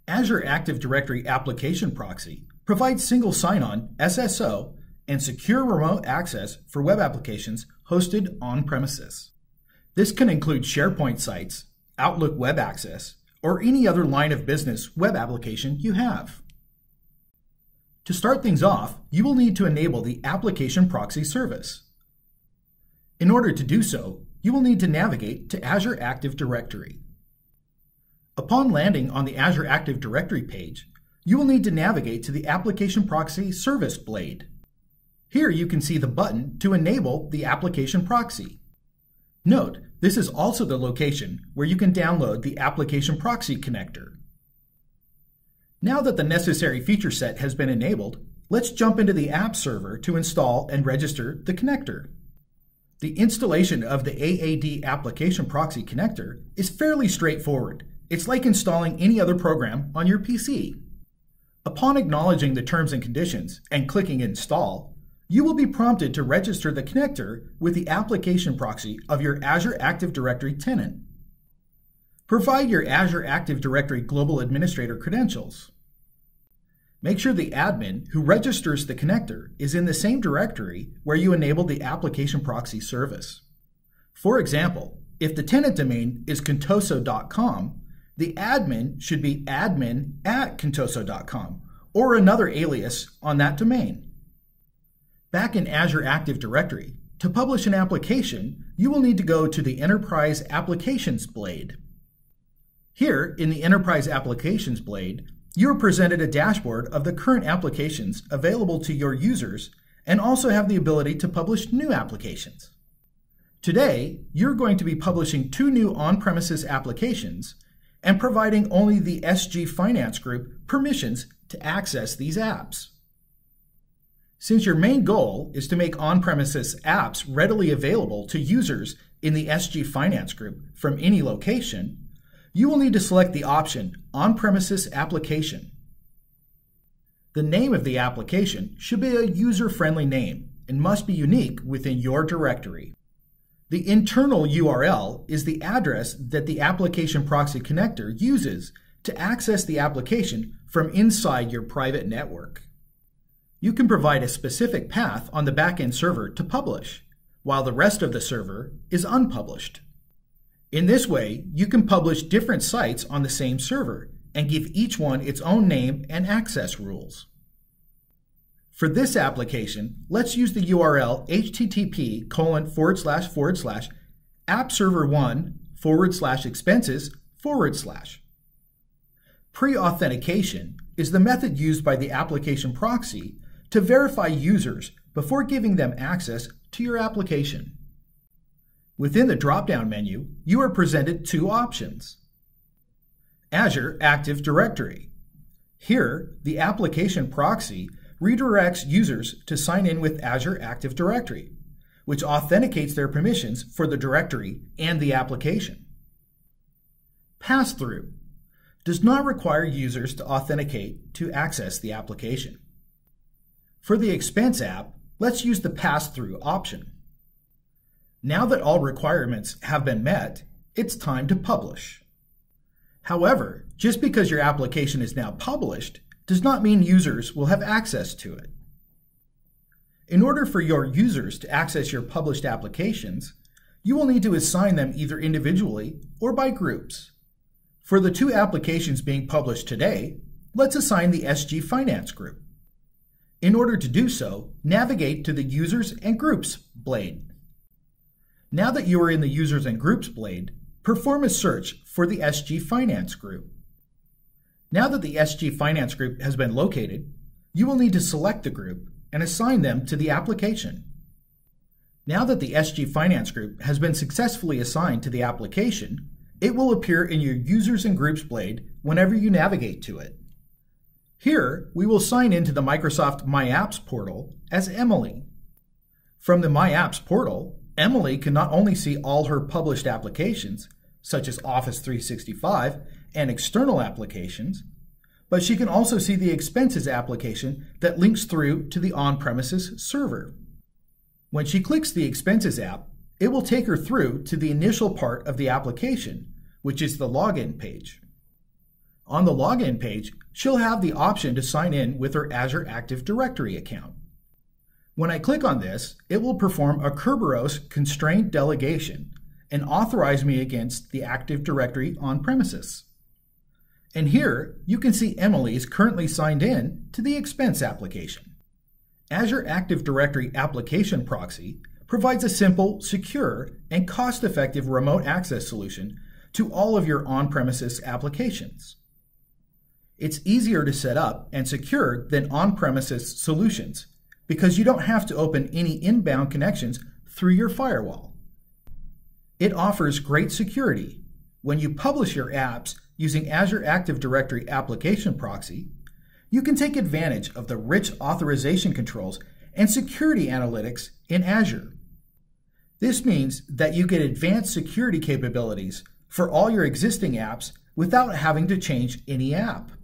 Azure Active Directory Application Proxy provides single sign-on SSO and secure remote access for web applications hosted on-premises. This can include SharePoint sites, Outlook Web Access, or any other line of business web application you have. To start things off, you will need to enable the Application Proxy service. In order to do so, you will need to navigate to Azure Active Directory. Upon landing on the Azure Active Directory page, you will need to navigate to the Application Proxy Service blade. Here you can see the button to enable the Application Proxy. Note, this is also the location where you can download the Application Proxy connector. Now that the necessary feature set has been enabled, let's jump into the app server to install and register the connector. The installation of the AAD Application Proxy connector is fairly straightforward. It's like installing any other program on your PC. Upon acknowledging the terms and conditions and clicking Install, you will be prompted to register the connector with the application proxy of your Azure Active Directory tenant. Provide your Azure Active Directory Global Administrator credentials. Make sure the admin who registers the connector is in the same directory where you enabled the Application Proxy service. For example, if the tenant domain is contoso.com, the admin should be admin@contoso.com or another alias on that domain. Back in Azure Active Directory, to publish an application, you will need to go to the Enterprise Applications blade. Here, in the Enterprise Applications blade, you are presented a dashboard of the current applications available to your users and also have the ability to publish new applications. Today, you're going to be publishing 2 new on-premises applications and providing only the SG Finance Group permissions to access these apps. Since your main goal is to make on-premises apps readily available to users in the SG Finance Group from any location, you will need to select the option On-Premises Application. The name of the application should be a user-friendly name and must be unique within your directory. The internal URL is the address that the Application Proxy connector uses to access the application from inside your private network. You can provide a specific path on the backend server to publish, while the rest of the server is unpublished. In this way, you can publish different sites on the same server and give each one its own name and access rules. For this application, let's use the URL http://appserver1/expenses/. Pre-authentication is the method used by the application proxy to verify users before giving them access to your application. Within the drop-down menu, you are presented 2 options. Azure Active Directory. Here, the application proxy redirects users to sign in with Azure Active Directory, which authenticates their permissions for the directory and the application. Pass-through does not require users to authenticate to access the application. For the expense app, let's use the pass-through option. Now that all requirements have been met, it's time to publish. However, just because your application is now published does not mean users will have access to it. In order for your users to access your published applications, you will need to assign them either individually or by groups. For the 2 applications being published today, let's assign the SG Finance Group. In order to do so, navigate to the Users and Groups blade. Now that you are in the Users and Groups blade, perform a search for the SG Finance Group. Now that the SG Finance Group has been located, you will need to select the group and assign them to the application. Now that the SG Finance Group has been successfully assigned to the application, it will appear in your Users and Groups blade whenever you navigate to it. Here, we will sign into the Microsoft My Apps portal as Emily. From the My Apps portal, Emily can not only see all her published applications, such as Office 365 and external applications, but she can also see the expenses application that links through to the on-premises server. When she clicks the expenses app, it will take her through to the initial part of the application, which is the login page. On the login page, she'll have the option to sign in with her Azure Active Directory account. When I click on this, it will perform a Kerberos constraint delegation and authorize me against the Active Directory on premises. And here, you can see Emily is currently signed in to the expense application. Azure Active Directory Application Proxy provides a simple, secure, and cost-effective remote access solution to all of your on-premises applications. It's easier to set up and secure than on-premises solutions because you don't have to open any inbound connections through your firewall. It offers great security. When you publish your apps using Azure Active Directory Application Proxy, you can take advantage of the rich authorization controls and security analytics in Azure. This means that you get advanced security capabilities for all your existing apps without having to change any app.